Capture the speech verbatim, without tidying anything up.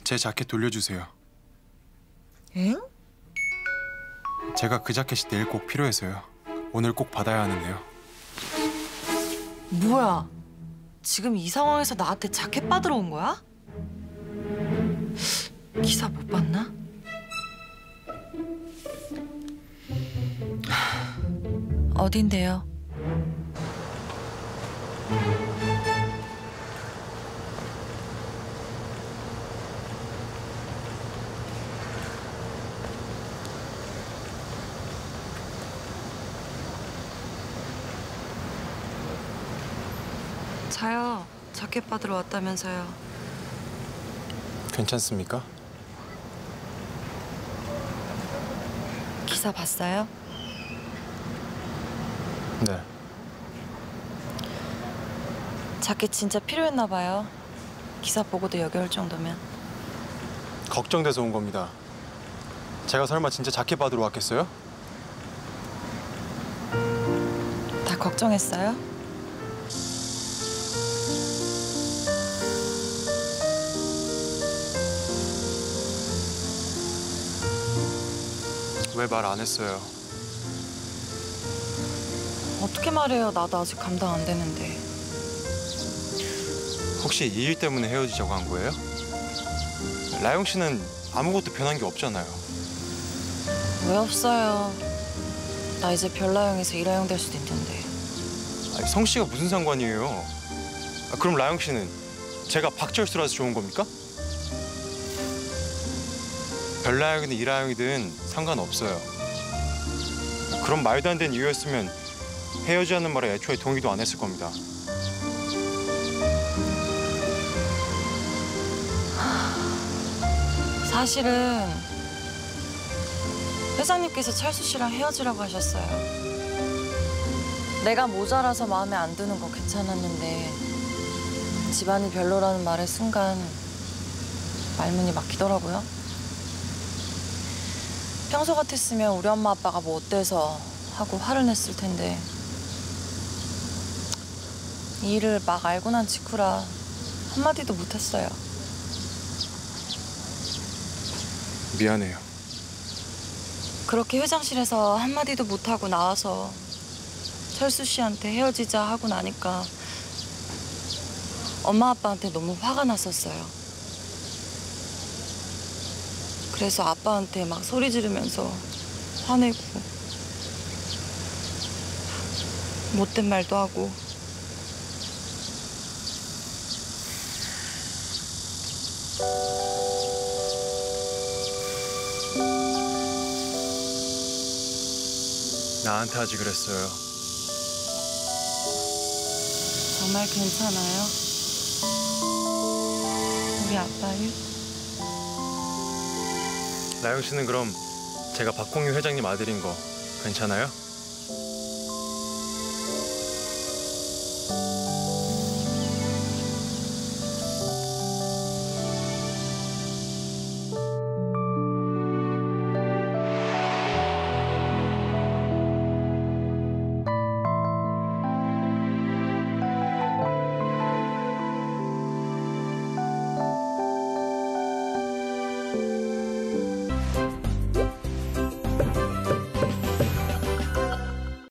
제 자켓 돌려주세요. 엥? 제가 그 자켓이 내일 꼭 필요해서요. 오늘 꼭 받아야 하는데요. 뭐야? 지금 이 상황에서 나한테 자켓 받으러 온 거야? 기사 못 봤나? 어딘데요? 자요. 자켓 받으러 왔다면서요. 괜찮습니까? 기사 봤어요? 네. 자켓 진짜 필요했나 봐요. 기사 보고도 여기 올 정도면. 걱정돼서 온 겁니다. 제가 설마 진짜 자켓 받으러 왔겠어요? 다 걱정했어요? 왜 말 안 했어요? 어떻게 말해요? 나도 아직 감당 안 되는데. 혹시 이 일 때문에 헤어지자고 한 거예요? 라영 씨는 아무것도 변한 게 없잖아요. 왜 없어요? 나 이제 별라영에서 일하영 될 수도 있는데. 아니, 성 씨가 무슨 상관이에요? 아, 그럼 라영 씨는 제가 박철수라서 좋은 겁니까? 별라영이든 이라영이든 상관없어요. 그런 말도 안 되는 이유였으면 헤어지자는 말에 애초에 동의도 안 했을 겁니다. 사실은 회장님께서 철수 씨랑 헤어지라고 하셨어요. 내가 모자라서 마음에 안 드는 건 괜찮았는데 집안이 별로라는 말의 순간 말문이 막히더라고요. 평소 같았으면 우리 엄마 아빠가 뭐 어때서 하고 화를 냈을 텐데 이 일을 막 알고 난 직후라 한마디도 못했어요. 미안해요. 그렇게 회장실에서 한마디도 못하고 나와서 철수 씨한테 헤어지자 하고 나니까 엄마 아빠한테 너무 화가 났었어요. 그래서 아빠한테 막 소리 지르면서 화내고 못된 말도 하고. 나한테 하지 그랬어요. 정말 괜찮아요? 우리 아빠 일? 라영 씨는 그럼 제가 박홍유 회장님 아들인 거 괜찮아요?